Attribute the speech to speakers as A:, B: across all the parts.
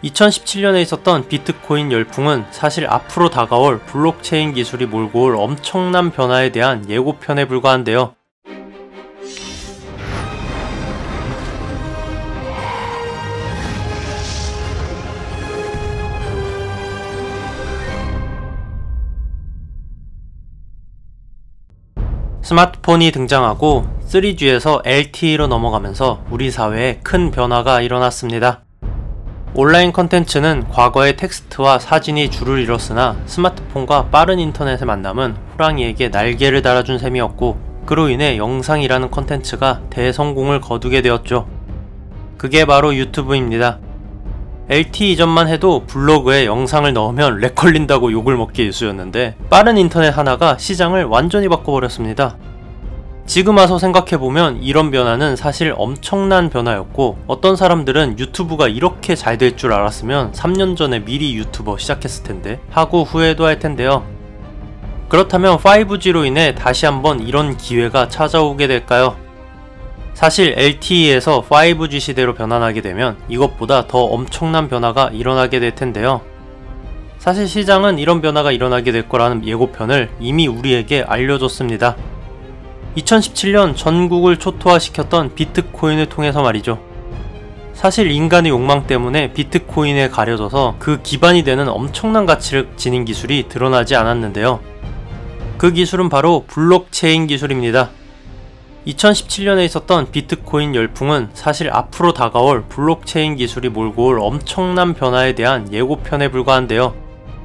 A: 2017년에 있었던 비트코인 열풍은 사실 앞으로 다가올 블록체인 기술이 몰고 올 엄청난 변화에 대한 예고편에 불과한데요. 스마트폰이 등장하고 3G에서 LTE로 넘어가면서 우리 사회에 큰 변화가 일어났습니다. 온라인 컨텐츠는 과거의 텍스트와 사진이 주를 이뤘으나 스마트폰과 빠른 인터넷의 만남은 호랑이에게 날개를 달아준 셈이었고, 그로 인해 영상이라는 컨텐츠가 대성공을 거두게 되었죠. 그게 바로 유튜브입니다. LTE 이전만 해도 블로그에 영상을 넣으면 렉 걸린다고 욕을 먹기 일쑤였는데, 빠른 인터넷 하나가 시장을 완전히 바꿔버렸습니다. 지금 와서 생각해보면 이런 변화는 사실 엄청난 변화였고, 어떤 사람들은 유튜브가 이렇게 잘 될 줄 알았으면 3년 전에 미리 유튜버 시작했을 텐데 하고 후회도 할 텐데요. 그렇다면 5G로 인해 다시 한번 이런 기회가 찾아오게 될까요? 사실 LTE에서 5G 시대로 변환하게 되면 이것보다 더 엄청난 변화가 일어나게 될 텐데요. 사실 시장은 이런 변화가 일어나게 될 거라는 예고편을 이미 우리에게 알려줬습니다. 2017년 전국을 초토화시켰던 비트코인을 통해서 말이죠. 사실 인간의 욕망 때문에 비트코인에 가려져서 그 기반이 되는 엄청난 가치를 지닌 기술이 드러나지 않았는데요. 그 기술은 바로 블록체인 기술입니다. 2017년에 있었던 비트코인 열풍은 사실 앞으로 다가올 블록체인 기술이 몰고 올 엄청난 변화에 대한 예고편에 불과한데요.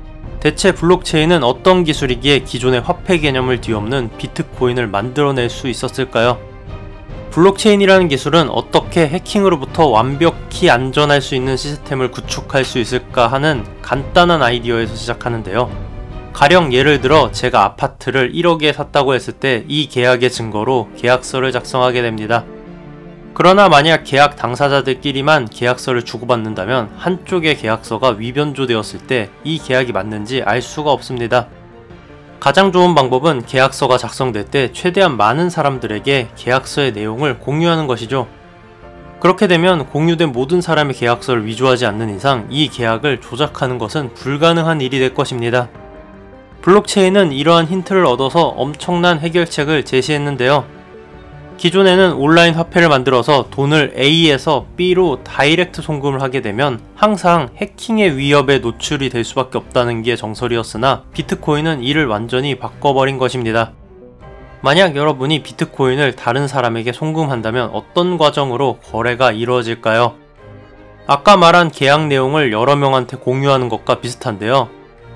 A: 대체 블록체인은 어떤 기술이기에 기존의 화폐 개념을 뒤엎는 비트코인을 만들어낼 수 있었을까요? 블록체인이라는 기술은 어떻게 해킹으로부터 완벽히 안전할 수 있는 시스템을 구축할 수 있을까 하는 간단한 아이디어에서 시작하는데요. 가령 예를 들어 제가 아파트를 1억에 샀다고 했을 때 이 계약의 증거로 계약서를 작성하게 됩니다. 그러나 만약 계약 당사자들끼리만 계약서를 주고받는다면 한쪽의 계약서가 위변조되었을 때 이 계약이 맞는지 알 수가 없습니다. 가장 좋은 방법은 계약서가 작성될 때 최대한 많은 사람들에게 계약서의 내용을 공유하는 것이죠. 그렇게 되면 공유된 모든 사람의 계약서를 위조하지 않는 이상 이 계약을 조작하는 것은 불가능한 일이 될 것입니다. 블록체인은 이러한 힌트를 얻어서 엄청난 해결책을 제시했는데요. 기존에는 온라인 화폐를 만들어서 돈을 A에서 B로 다이렉트 송금을 하게 되면 항상 해킹의 위협에 노출이 될 수밖에 없다는 게 정설이었으나, 비트코인은 이를 완전히 바꿔버린 것입니다. 만약 여러분이 비트코인을 다른 사람에게 송금한다면 어떤 과정으로 거래가 이루어질까요? 아까 말한 계약 내용을 여러 명한테 공유하는 것과 비슷한데요.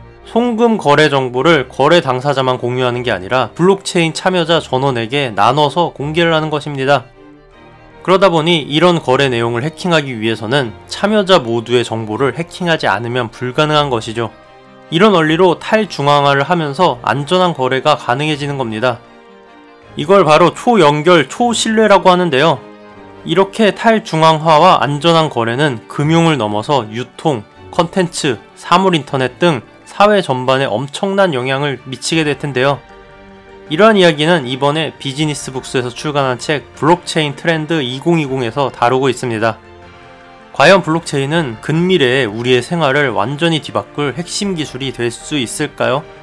A: 송금 거래 정보를 거래 당사자만 공유하는 게 아니라 블록체인 참여자 전원에게 나눠서 공개를 하는 것입니다. 그러다 보니 이런 거래 내용을 해킹하기 위해서는 참여자 모두의 정보를 해킹하지 않으면 불가능한 것이죠. 이런 원리로 탈중앙화를 하면서 안전한 거래가 가능해지는 겁니다. 이걸 바로 초연결, 초신뢰라고 하는데요. 이렇게 탈중앙화와 안전한 거래는 금융을 넘어서 유통, 컨텐츠, 사물인터넷 등 사회 전반에 엄청난 영향을 미치게 될 텐데요. 이러한 이야기는 이번에 비즈니스북스에서 출간한 책 블록체인 트렌드 2020에서 다루고 있습니다. 과연 블록체인은 근미래에 우리의 생활을 완전히 뒤바꿀 핵심 기술이 될 수 있을까요?